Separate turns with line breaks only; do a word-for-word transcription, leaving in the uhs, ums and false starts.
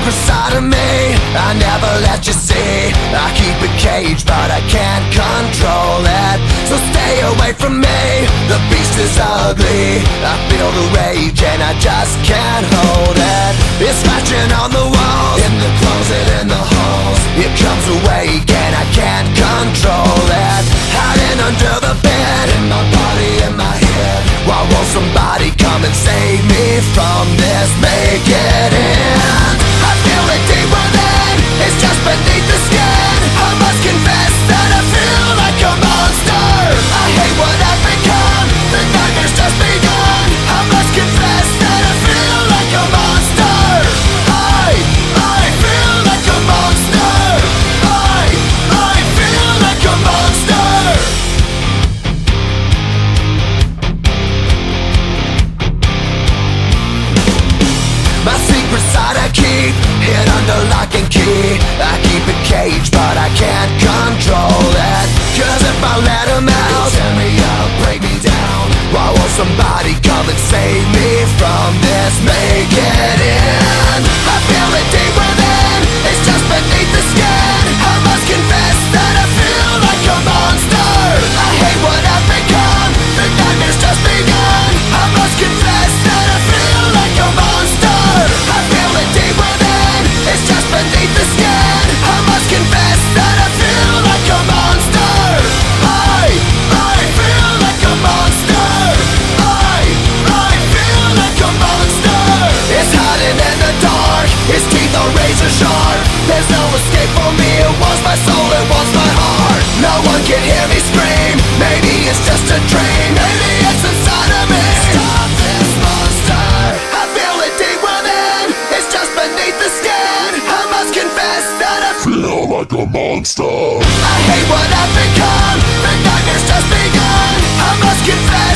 secret side of me I never let you see. I keep it caged but I can't control it. So stay away from me, the beast is ugly. I feel the rage and I just can't hold it. It's scratching on the walls, in the closet, in the halls. It comes awake and I can't control it. Hiding under the bed, in my body, in my head. Why won't somebody come and save me from this? Make it end. I feel it deep within, it's just beneath the skin. I must confess that I feel like a monster. I hate what I've become, the nightmare's just begun. I must confess that I feel like a monster. I, I feel like a monster. I, I feel like a monster. My secret side I keep hid under lock and key. I keep it caged but I can't control it. Cause if I let him out, he'll tear me up, break me down. Why won't somebody come and save me from this? Make it end. I feel it deep within, it's just beneath the skin. I must confess that I feel like a monster. I hate what I've become, the nightmare's just begun. I must confess that I feel like a monster. I feel it deep within, it's just beneath the skin. I must confess that I feel like a monster. I, I feel like a monster. I, I feel like a monster. It's hiding in the dark, its teeth are razor sharp. There's no escape for me, it wants my soul, it wants my heart. No one can hear me scream, maybe it's just a dream. Maybe it's inside of me. Stop this monster. I feel it deep within, it's just beneath the skin. I must confess that I feel like a monster. I hate what I've become, the nightmare's just begun. I must confess